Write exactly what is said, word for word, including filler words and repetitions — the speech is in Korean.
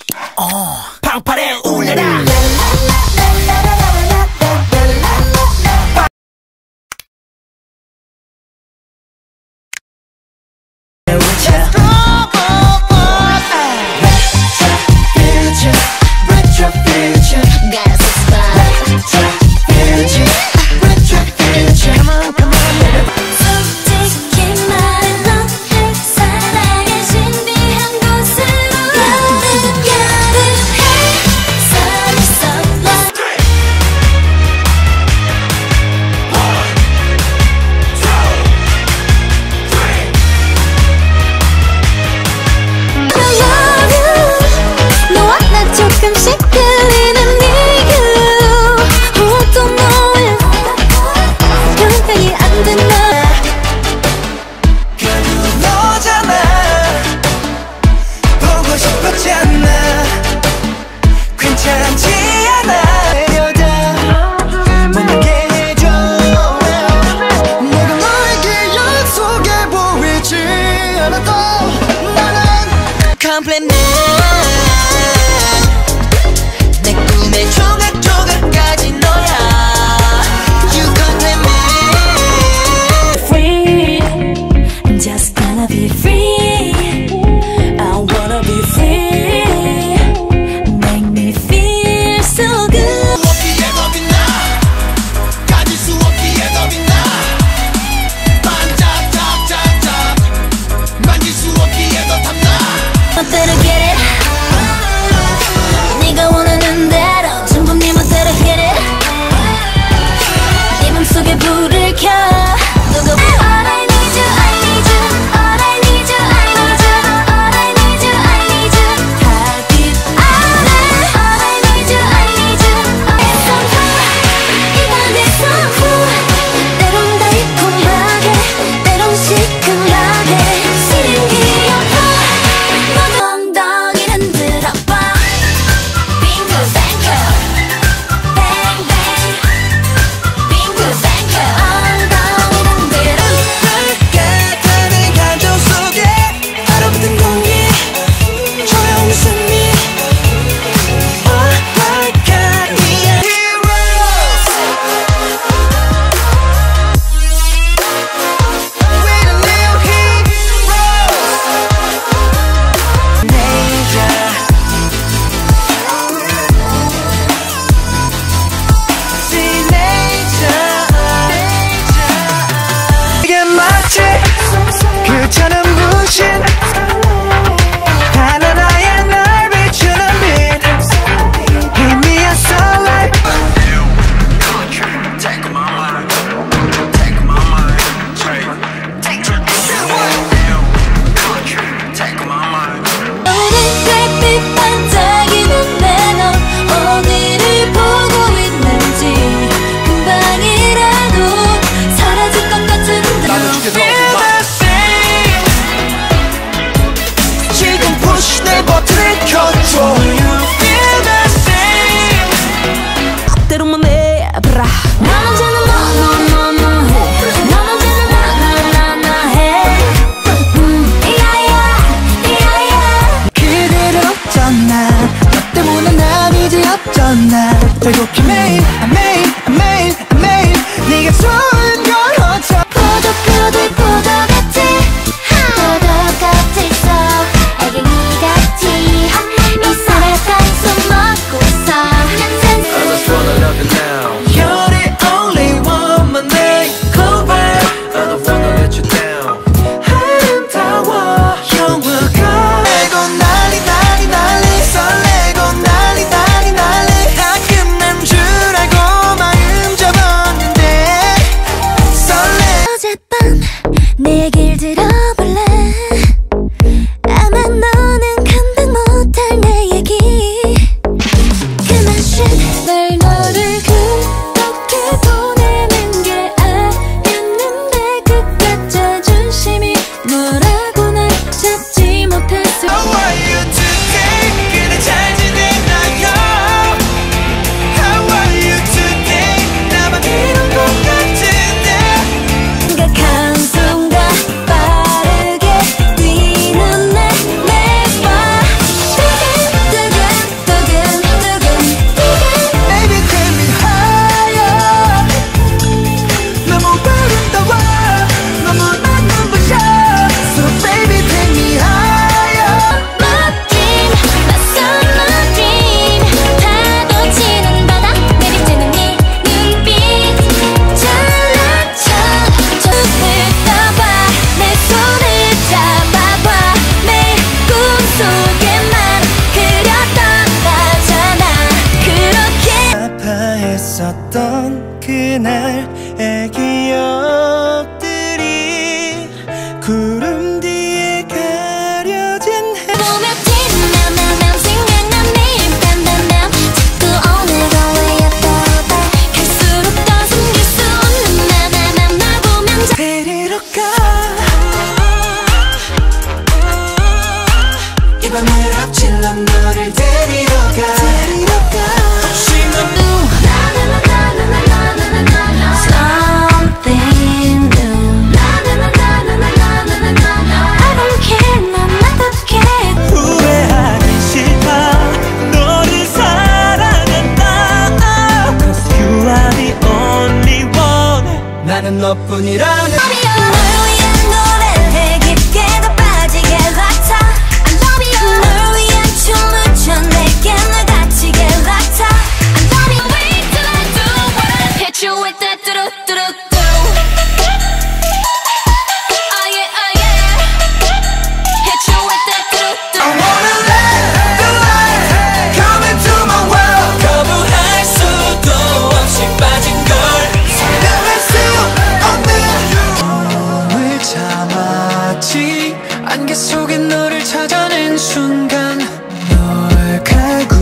어, 방팔에 울려라. 내 꿈의 조각조각까지 너야. You compliment me. Free, I'm just gonna be free. I wanna be free. Make me feel so good. 없기에 겁이 나. 가질 수 없기에 겁이 나. 반짝짝짝짝. 만질 수 없기에 더 탐나. 멋대로 get it. 네가 원하는 대로 전부 네 멋대로 get it. 네 맘속에 불을 켜. 누가 All I need you, I need you. All I need you, I need you. All I need you, I need you. 달빛 아래. All I need you, I need you. 이 밤의 선후. 때론 달콤하게, 때론 시큼하게. 시린 기억과 엉덩이를 흔들어봐. 빙글 뱅글 뱅뱅 빙글 뱅글 엉덩이를 흔들어. 불가사의 감정 속에 얼어붙은 공기 조용히 숨이. Oh my God, we are heroes. We're the little heroes. Nature. See nature. 이게 마치 그처럼 부신 하나하나의 날 비추는 빛. Give me a sunlight. Take my mind, take my mind, take, take, take my mind. 오랜 달빛 반짝이는 내 넌 어디를 보고 있는지 금방이라도 사라질 것 같은데. Feel the same. 지금 push 내 버튼을 켜줘. You feel the same. 때로만 해봐라. 나 남자는 너너너너 해. 나 남자는 나나나나 해. 음, 이야야 이야야. 그대로 졌나. 너 때문에 난 이제 어쩌나. 되곡히 매일 매일 매일 매일 네가 좋은 걸 어쩌. 포도표들 포도같이 포도같이 써 애기니 같이 이 사랑한 손 먹고서 You're the only one my name cover. I don't wanna let you down. 아름다워 영화가. 설레고 난리 난리 난리 설레고 난리 난리 난리 다 끝난 줄 알고 이 밤을 앞질러 너를 데리러 가 혹시 넌 Something new I don't care 난 어떡해 후회하기 싫다 너를 사랑한다 Cause you are the only one 나는 너뿐이라는 널 위한 노래를 깊게 더 빠지게 같아 I love you 널 위한 춤을 춰 내게 널 갇히게 같아 I love you wait till I do it hit you with that 뚜루뚜루뚜 Oh yeah oh yeah hit you with that 뚜루뚜루 I wanna let the light come into my world 거부할 수도 없이 빠진 걸 설명할 수 없는 몸을 참았지 안개 속에 너를 찾아낸 순간 널 갈고